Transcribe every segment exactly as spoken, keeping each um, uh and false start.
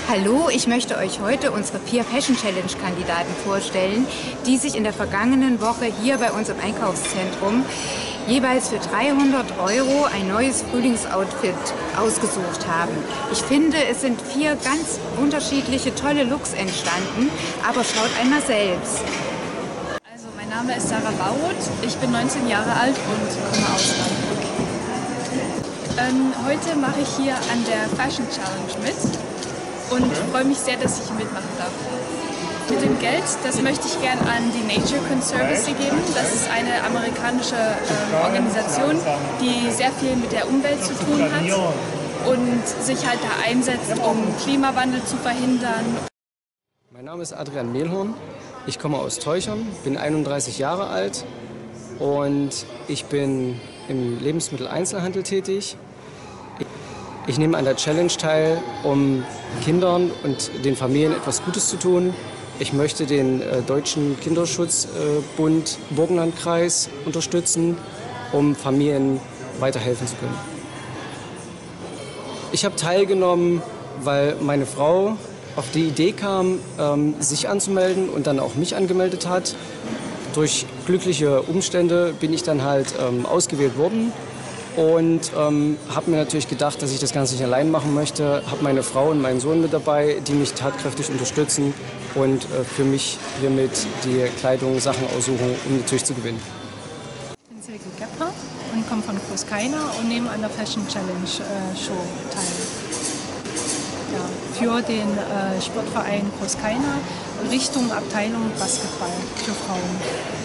Hallo, ich möchte euch heute unsere vier Fashion Challenge Kandidaten vorstellen, die sich in der vergangenen Woche hier bei uns im Einkaufszentrum jeweils für dreihundert Euro ein neues Frühlingsoutfit ausgesucht haben. Ich finde, es sind vier ganz unterschiedliche tolle Looks entstanden, aber schaut einmal selbst. Also mein Name ist Sarah Bauroth, ich bin neunzehn Jahre alt und komme aus Hamburg. Ähm, heute mache ich hier an der Fashion Challenge mit und freue mich sehr, dass ich mitmachen darf. Mit dem Geld, das möchte ich gern an die Nature Conservancy geben. Das ist eine amerikanische ähm, Organisation, die sehr viel mit der Umwelt zu tun hat und sich halt da einsetzt, um Klimawandel zu verhindern. Mein Name ist Adrian Mehlhorn, ich komme aus Teuchern, bin einunddreißig Jahre alt und ich bin im Lebensmitteleinzelhandel tätig. Ich nehme an der Challenge teil, um Kindern und den Familien etwas Gutes zu tun. Ich möchte den äh, Deutschen Kinderschutzbund äh, Burgenlandkreis unterstützen, um Familien weiterhelfen zu können. Ich habe teilgenommen, weil meine Frau auf die Idee kam, ähm, sich anzumelden und dann auch mich angemeldet hat. Durch glückliche Umstände bin ich dann halt ähm, ausgewählt worden. Und ähm, habe mir natürlich gedacht, dass ich das Ganze nicht allein machen möchte. Habe meine Frau und meinen Sohn mit dabei, die mich tatkräftig unterstützen und äh, für mich hiermit die Kleidung, Sachen aussuchen, um natürlich zu gewinnen. Ich bin Silke Gepper und komme von Großkeiner und nehme an der Fashion Challenge äh, Show teil. Ja, für den äh, Sportverein Großkeiner Richtung Abteilung Basketball für Frauen.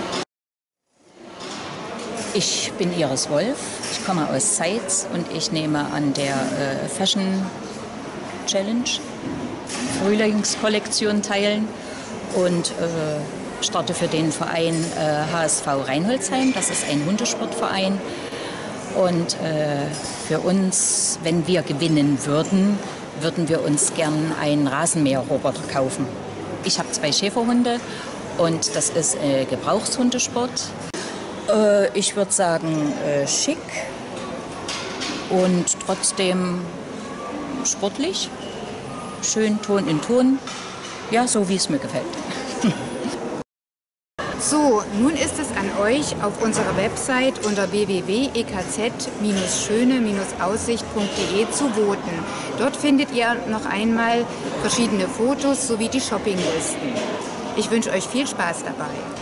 Ich bin Iris Wolf, ich komme aus Zeitz und ich nehme an der äh, Fashion Challenge Frühlingskollektion teil und äh, starte für den Verein äh, H S V Reinholdsheim. Das ist ein Hundesportverein und äh, für uns, wenn wir gewinnen würden, würden wir uns gern einen Rasenmäherroboter kaufen. Ich habe zwei Schäferhunde und das ist äh, Gebrauchshundesport. Ich würde sagen, äh, schick und trotzdem sportlich, schön Ton in Ton, ja, so wie es mir gefällt. So, nun ist es an euch, auf unserer Website unter w w w punkt e k z schöne aussicht punkt de zu voten. Dort findet ihr noch einmal verschiedene Fotos sowie die Shoppinglisten. Ich wünsche euch viel Spaß dabei.